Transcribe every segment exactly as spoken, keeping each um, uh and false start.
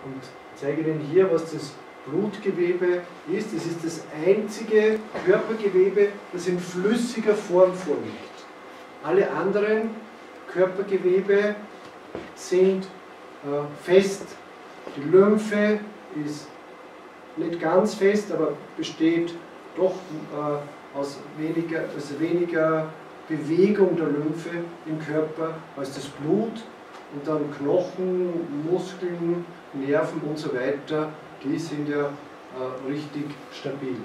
Und ich zeige Ihnen hier, was das Blutgewebe ist. Das ist das einzige Körpergewebe, das in flüssiger Form vorliegt. Alle anderen Körpergewebe sind äh, fest. Die Lymphe ist nicht ganz fest, aber besteht doch äh, aus weniger, also weniger Bewegung der Lymphe im Körper als das Blut. Und dann Knochen, Muskeln, Nerven und so weiter, die sind ja äh, richtig stabil.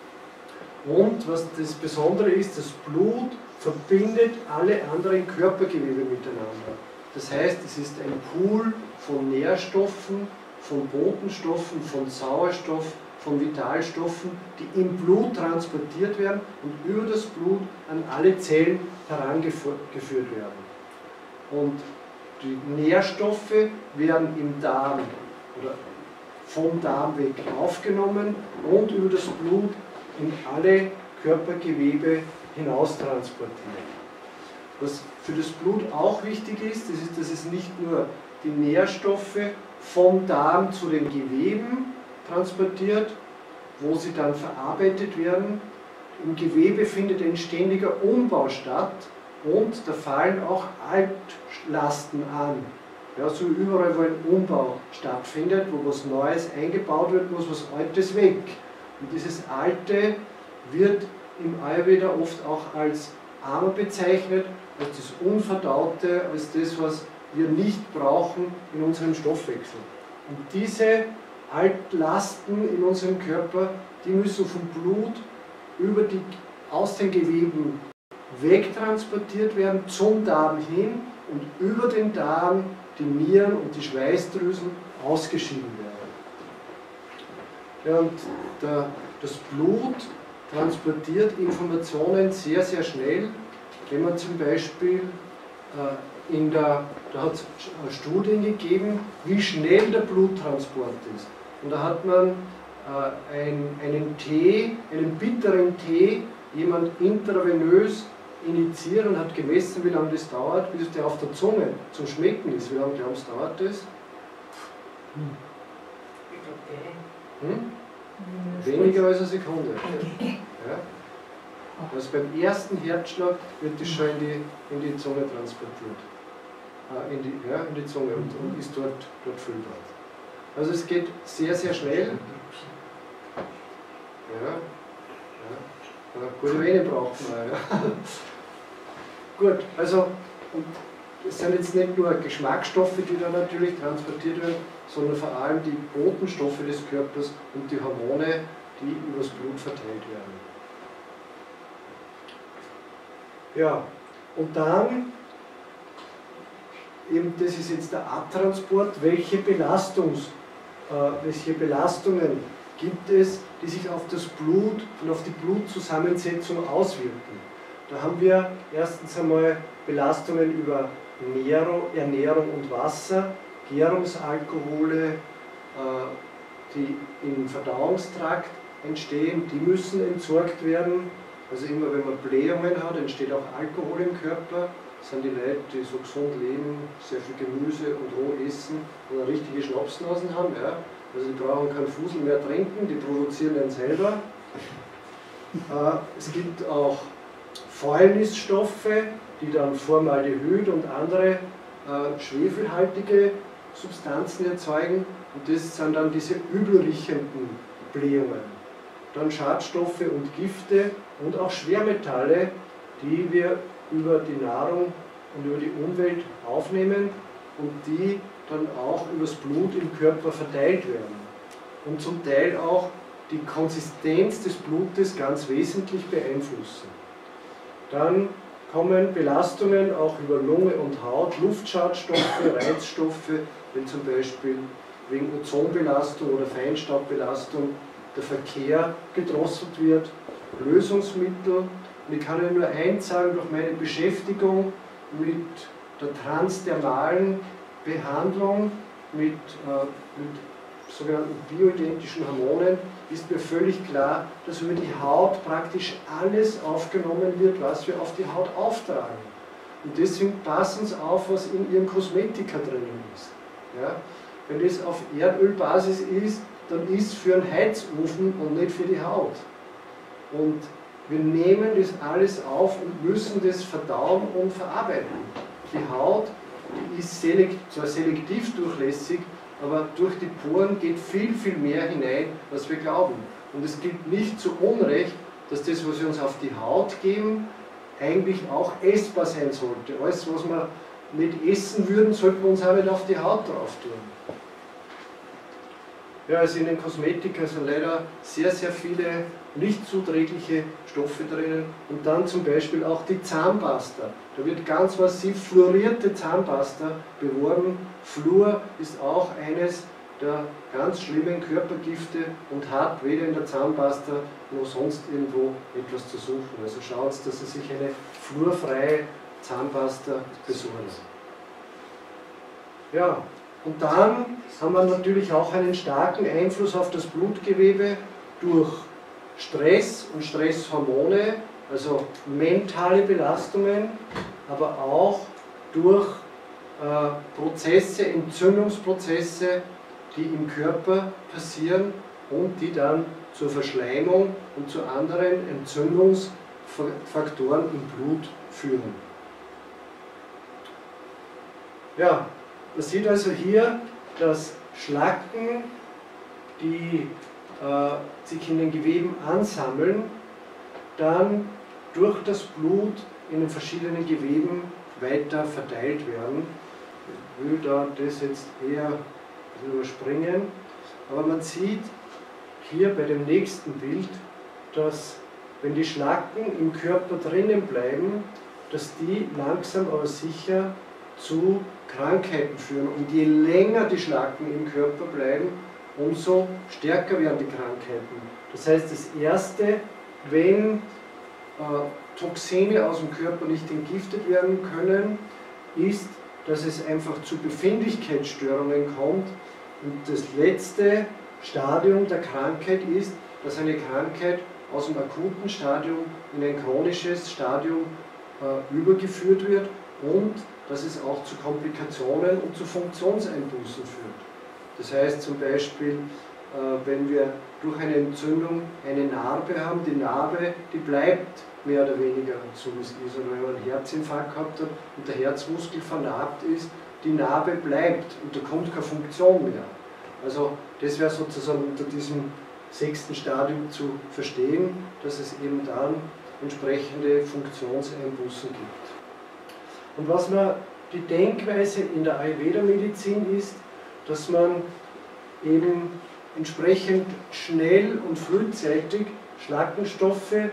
Und was das Besondere ist, das Blut verbindet alle anderen Körpergewebe miteinander. Das heißt, es ist ein Pool von Nährstoffen, von Botenstoffen, von Sauerstoff, von Vitalstoffen, die im Blut transportiert werden und über das Blut an alle Zellen herangeführt werden. Und die Nährstoffe werden im Darm oder vom Darm weg aufgenommen und über das Blut in alle Körpergewebe hinaus transportiert. Was für das Blut auch wichtig ist, das ist, dass es nicht nur die Nährstoffe vom Darm zu den Geweben transportiert, wo sie dann verarbeitet werden. Im Gewebe findet ein ständiger Umbau statt und da fallen auch Altlasten an. Ja, so überall, wo ein Umbau stattfindet, wo was Neues eingebaut wird, muss was Altes weg. Und dieses Alte wird im Ayurveda oft auch als Ama bezeichnet, als das Unverdaute, als das, was wir nicht brauchen in unserem Stoffwechsel. Und diese Altlasten in unserem Körper, die müssen vom Blut über die, aus den Geweben wegtransportiert werden, zum Darm hin und über den Darm die Nieren und die Schweißdrüsen ausgeschieden werden. Ja, und der, das Blut transportiert Informationen sehr, sehr schnell. Wenn man zum Beispiel äh, in der, da hat es Studien gegeben, wie schnell der Bluttransport ist. Und da hat man äh, ein, einen Tee, einen bitteren Tee, jemand intravenös initiiert und hat gemessen, wie lange das dauert, bis der auf der Zunge zum Schmecken ist. Wie lange glauben Sie, dauert das? Hm? Weniger als eine Sekunde. Ja? Also beim ersten Herzschlag wird das schon in die, in die Zunge transportiert. Äh, in, die, ja, in die Zunge und, und ist dort, dort füllbar. Also es geht sehr, sehr schnell. Ja, ja. Ja, gute Vene braucht man. Ja. Gut, also und es sind jetzt nicht nur Geschmacksstoffe, die da natürlich transportiert werden, sondern vor allem die Botenstoffe des Körpers und die Hormone, die übers Blut verteilt werden. Ja, und dann, eben das ist jetzt der Abtransport, welche, Belastungs, äh, welche Belastungen gibt es, die sich auf das Blut und auf die Blutzusammensetzung auswirken. Da haben wir erstens einmal Belastungen über Ernährung und Wasser, Gärungsalkohole, die im Verdauungstrakt entstehen, die müssen entsorgt werden. Also immer wenn man Blähungen hat, entsteht auch Alkohol im Körper. Das sind die Leute, die so gesund leben, sehr viel Gemüse und roh essen und eine richtige Schnapsnasen haben. Ja. Also die brauchen keinen Fusel mehr trinken, die produzieren den selber. Es gibt auch Fäulnisstoffe, die dann Formaldehyd und andere äh, schwefelhaltige Substanzen erzeugen und das sind dann diese übelriechenden Blähungen. Dann Schadstoffe und Gifte und auch Schwermetalle, die wir über die Nahrung und über die Umwelt aufnehmen und die dann auch übers Blut im Körper verteilt werden und zum Teil auch die Konsistenz des Blutes ganz wesentlich beeinflussen. Dann kommen Belastungen auch über Lunge und Haut, Luftschadstoffe, Reizstoffe, wenn zum Beispiel wegen Ozonbelastung oder Feinstaubbelastung der Verkehr gedrosselt wird, Lösungsmittel. Und ich kann Ihnen nur eins sagen, durch meine Beschäftigung mit der transdermalen Behandlung, mit, äh, mit sogenannten bioidentischen Hormonen, ist mir völlig klar, dass über die Haut praktisch alles aufgenommen wird, was wir auf die Haut auftragen. Und deswegen passen Sie auf, was in Ihren Kosmetika drinnen ist. Ja? wenn das auf Erdölbasis ist, dann ist es für einen Heizofen und nicht für die Haut. Und wir nehmen das alles auf und müssen das verdauen und verarbeiten. Die Haut, die ist selekt, zwar selektiv durchlässig, aber durch die Poren geht viel, viel mehr hinein, als wir glauben. Und es gilt nicht zu Unrecht, dass das, was wir uns auf die Haut geben, eigentlich auch essbar sein sollte. Alles, was wir nicht essen würden, sollten wir uns auch nicht auf die Haut drauf tun. Ja, also in den Kosmetika sind leider sehr, sehr viele nicht zuträgliche Stoffe drinnen und dann zum Beispiel auch die Zahnpasta. Da wird ganz massiv fluorierte Zahnpasta beworben. Fluor ist auch eines der ganz schlimmen Körpergifte und hat weder in der Zahnpasta noch sonst irgendwo etwas zu suchen. Also schaut, dass Sie sich eine fluorfreie Zahnpasta besorgen. Ja, und dann haben wir natürlich auch einen starken Einfluss auf das Blutgewebe durch Stress und Stresshormone, also mentale Belastungen, aber auch durch äh, Prozesse, Entzündungsprozesse, die im Körper passieren und die dann zur Verschleimung und zu anderen Entzündungsfaktoren im Blut führen. Ja, man sieht also hier, dass Schlacken, die äh, sich in den Geweben ansammeln, dann durch das Blut in den verschiedenen Geweben weiter verteilt werden. Ich will da das jetzt eher überspringen, aber man sieht hier bei dem nächsten Bild, dass wenn die Schlacken im Körper drinnen bleiben, dass die langsam aber sicher zu Krankheiten führen. Und je länger die Schlacken im Körper bleiben, umso stärker werden die Krankheiten. Das heißt, das Erste, wenn äh, Toxine aus dem Körper nicht entgiftet werden können, ist, dass es einfach zu Befindlichkeitsstörungen kommt. Und das letzte Stadium der Krankheit ist, dass eine Krankheit aus dem akuten Stadium in ein chronisches Stadium äh, übergeführt wird und dass es auch zu Komplikationen und zu Funktionseinbußen führt. Das heißt zum Beispiel, äh, wenn wir durch eine Entzündung eine Narbe haben, die Narbe, die bleibt mehr oder weniger so wie es ist. Oder wenn man einen Herzinfarkt gehabt hat und der Herzmuskel vernarbt ist, die Narbe bleibt und da kommt keine Funktion mehr. Also das wäre sozusagen unter diesem sechsten Stadium zu verstehen, dass es eben dann entsprechende Funktionseinbußen gibt. Und was man die Denkweise in der Ayurveda-Medizin ist, dass man eben entsprechend schnell und frühzeitig Schlackenstoffe äh,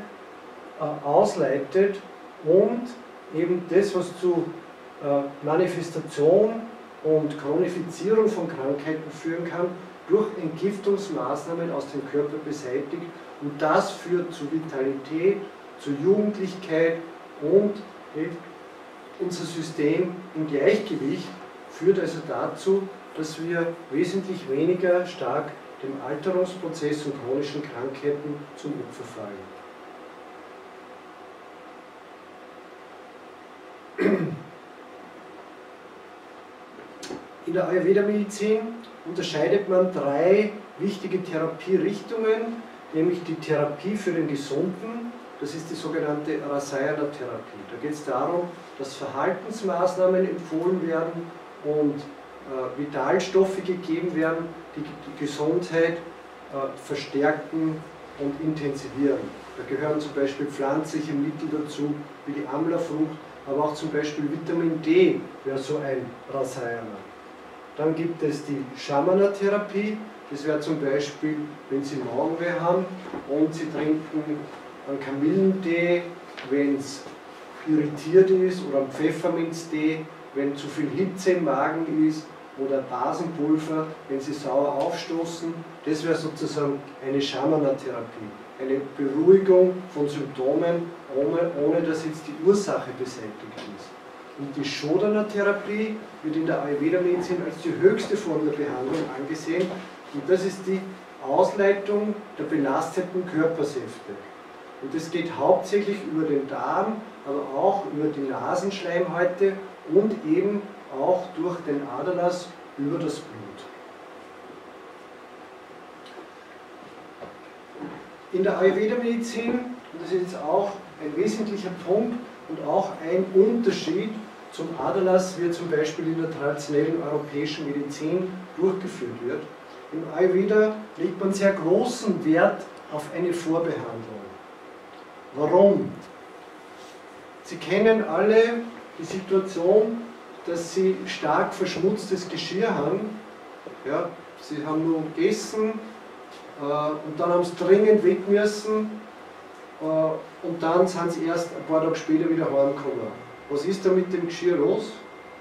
ausleitet und eben das, was zu äh, Manifestation und Chronifizierung von Krankheiten führen kann, durch Entgiftungsmaßnahmen aus dem Körper beseitigt. Und das führt zu Vitalität, zu Jugendlichkeit und eben unser System im Gleichgewicht führt also dazu, dass wir wesentlich weniger stark dem Alterungsprozess und chronischen Krankheiten zum Opfer fallen. In der Ayurveda-Medizin unterscheidet man drei wichtige Therapierichtungen, nämlich die Therapie für den Gesunden, das ist die sogenannte Rasayana-Therapie. Da geht es darum, dass Verhaltensmaßnahmen empfohlen werden und äh, Vitalstoffe gegeben werden, die die Gesundheit äh, verstärken und intensivieren. Da gehören zum Beispiel pflanzliche Mittel dazu, wie die Amla-Frucht, aber auch zum Beispiel Vitamin D wäre so ein Rasayana. Dann gibt es die Shamana-Therapie, das wäre zum Beispiel, wenn Sie Magenweh haben und Sie trinken einen Kamillentee, wenn es irritiert ist, oder einen Pfefferminztee, wenn zu viel Hitze im Magen ist, oder Basenpulver, wenn Sie sauer aufstoßen. Das wäre sozusagen eine Shamana-Therapie, eine Beruhigung von Symptomen, ohne, ohne dass jetzt die Ursache beseitigt ist. Und die Shodhana-Therapie wird in der Ayurveda-Medizin als die höchste Form der Behandlung angesehen. Und das ist die Ausleitung der belasteten Körpersäfte. Und das geht hauptsächlich über den Darm, aber auch über die Nasenschleimhäute und eben auch durch den Aderlass über das Blut. in der Ayurveda-Medizin, und das ist jetzt auch ein wesentlicher Punkt und auch ein Unterschied zum Adalas, wie er zum Beispiel in der traditionellen europäischen Medizin durchgeführt wird. Im Ayurveda legt man sehr großen Wert auf eine Vorbehandlung. Warum? Sie kennen alle die Situation, dass Sie stark verschmutztes Geschirr haben. Ja, Sie haben nur gegessen äh, und dann haben Sie dringend weg müssen äh, und dann sind Sie erst ein paar Tage später wieder heimgekommen. Was ist da mit dem Geschirr los?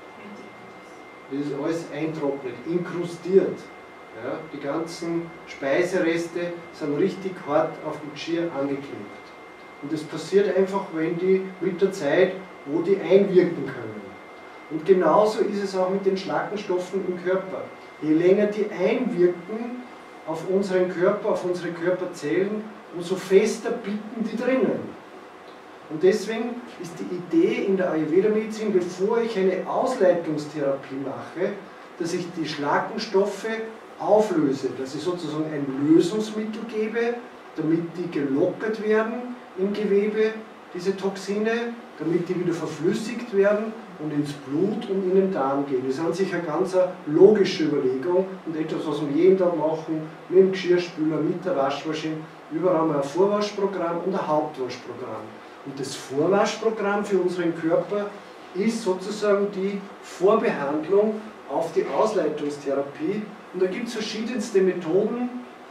Das ist alles eintrocknet, inkrustiert. Ja, die ganzen Speisereste sind richtig hart auf dem Geschirr angeklebt. Und das passiert einfach, wenn die mit der Zeit, wo die einwirken können. Und genauso ist es auch mit den Schlackenstoffen im Körper. Je länger die einwirken auf unseren Körper, auf unsere Körperzellen, umso fester bieten die drinnen. Und deswegen ist die Idee in der Ayurveda-Medizin, bevor ich eine Ausleitungstherapie mache, dass ich die Schlackenstoffe auflöse, dass ich sozusagen ein Lösungsmittel gebe, damit die gelockert werden im Gewebe, diese Toxine, damit die wieder verflüssigt werden und ins Blut und in den Darm gehen. Das ist an sich eine ganz logische Überlegung und etwas, was wir jeden Tag machen, mit dem Geschirrspüler, mit der Waschmaschine. Überall haben wir ein Vorwaschprogramm und ein Hauptwaschprogramm. Und das Vorwaschprogramm für unseren Körper ist sozusagen die Vorbehandlung auf die Ausleitungstherapie. Und da gibt es verschiedenste Methoden.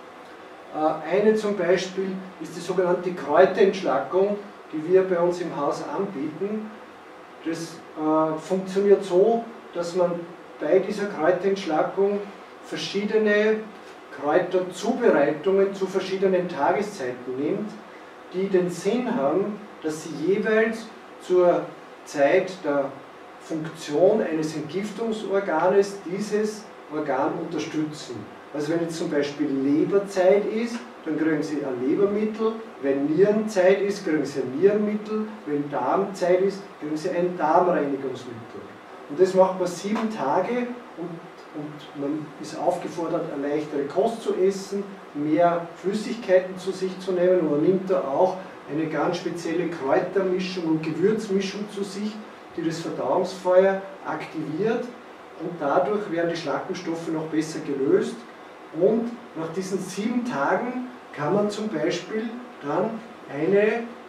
Eine zum Beispiel ist die sogenannte Kräuterentschlackung, die wir bei uns im Haus anbieten. Das äh, funktioniert so, dass man bei dieser Kräuterentschlackung verschiedene Kräuterzubereitungen zu verschiedenen Tageszeiten nimmt, die den Sinn haben, dass sie jeweils zur Zeit der Funktion eines Entgiftungsorganes dieses Organ unterstützen. Also wenn jetzt zum Beispiel Leberzeit ist, dann kriegen Sie ein Lebermittel, wenn Nierenzeit ist, kriegen Sie ein Nierenmittel, wenn Darmzeit ist, kriegen Sie ein Darmreinigungsmittel. Und das macht man sieben Tage und, und man ist aufgefordert, eine leichtere Kost zu essen, mehr Flüssigkeiten zu sich zu nehmen und man nimmt da auch eine ganz spezielle Kräutermischung und Gewürzmischung zu sich, die das Verdauungsfeuer aktiviert und dadurch werden die Schlackenstoffe noch besser gelöst. Und nach diesen sieben Tagen kann man zum Beispiel dann eine,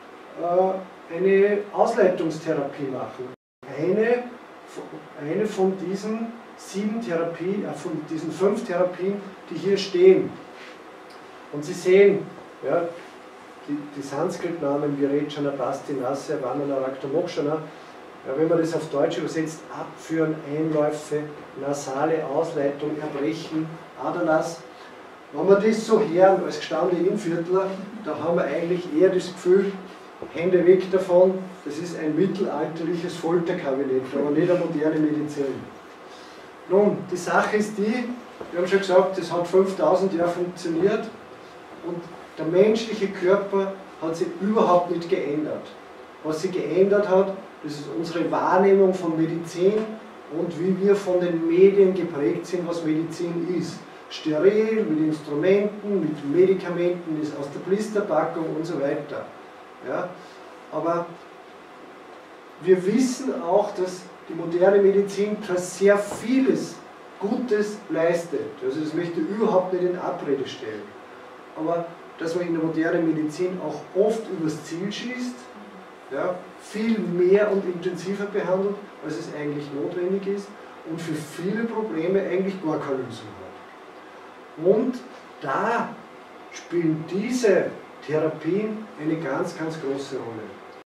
äh, eine Ausleitungstherapie machen. Eine, eine von diesen sieben Therapien, äh, von diesen fünf Therapien, die hier stehen. Und Sie sehen, ja, die, die Sanskrit-Namen Virechana, Bastinasya, Vanana, Raktamokshana, ja, wenn man das auf Deutsch übersetzt, Abführen, Einläufe, nasale Ausleitung, Erbrechen, Adalas. Wenn wir das so hören als gestandene Innviertler, da haben wir eigentlich eher das Gefühl, Hände weg davon, das ist ein mittelalterliches Folterkabinett, aber nicht eine moderne Medizin. Nun, die Sache ist die, wir haben schon gesagt, das hat fünftausend Jahre funktioniert und der menschliche Körper hat sich überhaupt nicht geändert. Was sich geändert hat, das ist unsere Wahrnehmung von Medizin und wie wir von den Medien geprägt sind, was Medizin ist. Steril, mit Instrumenten, mit Medikamenten, ist aus der Blisterpackung und so weiter. Ja? Aber wir wissen auch, dass die moderne Medizin sehr vieles Gutes leistet. Also das möchte ich überhaupt nicht in Abrede stellen. Aber dass man in der modernen Medizin auch oft übers Ziel schießt, ja, viel mehr und intensiver behandelt, als es eigentlich notwendig ist und für viele Probleme eigentlich gar keine Lösung hat. Und da spielen diese Therapien eine ganz, ganz große Rolle.